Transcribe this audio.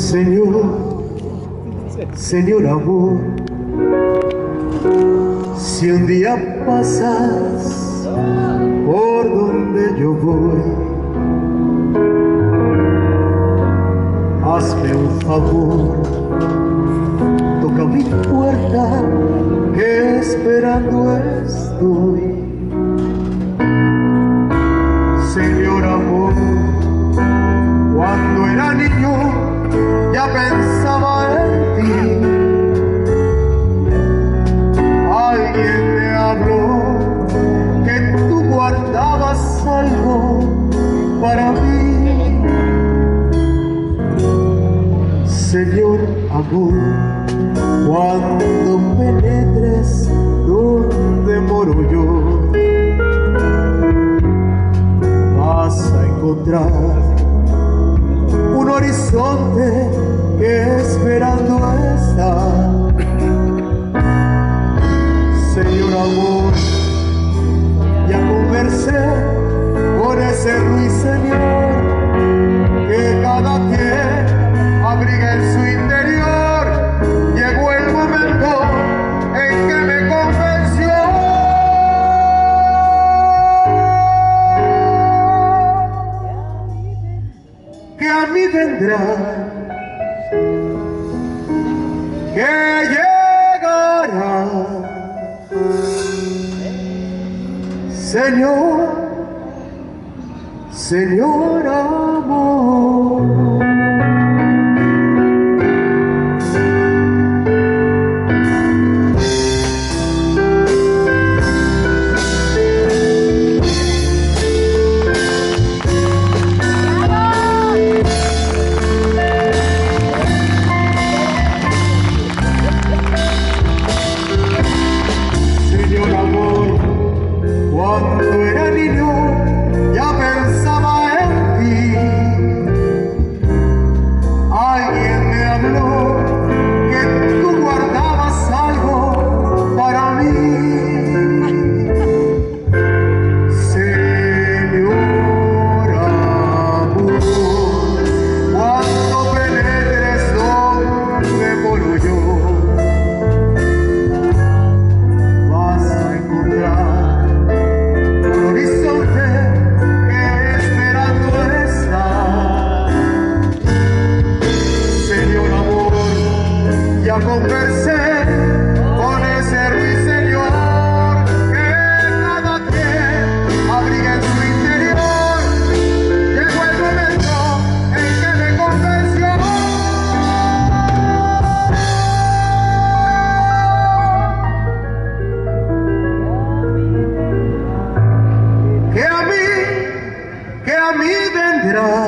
Señor, Señor amor, si un día pasas por donde yo voy, hazme un favor, toca mi puerta, que esperando estoy. Señor amor, cuando era niño ya pensaba en ti. Alguien me habló que tú guardabas algo para mí. Señor amor, cuando penetres donde moro yo, vas a encontrar un horizonte que esperando está. Señor amor, ya conversé con ese ruiseñor que cada quien abriga en su interior. Llegó el momento en que me convenció que a mí vendrá, que llegará. Señor, Señor amor. Cuando era niño ya pensaba en ti. Alguien me habló que tú guardabas algo para mí. Señor amor, cuando penetres donde moro yo, vas a encontrar conversé con ese ruiseñor que cada quien abriga en su interior. Llegó el momento en que me convenció que a mí vendrá.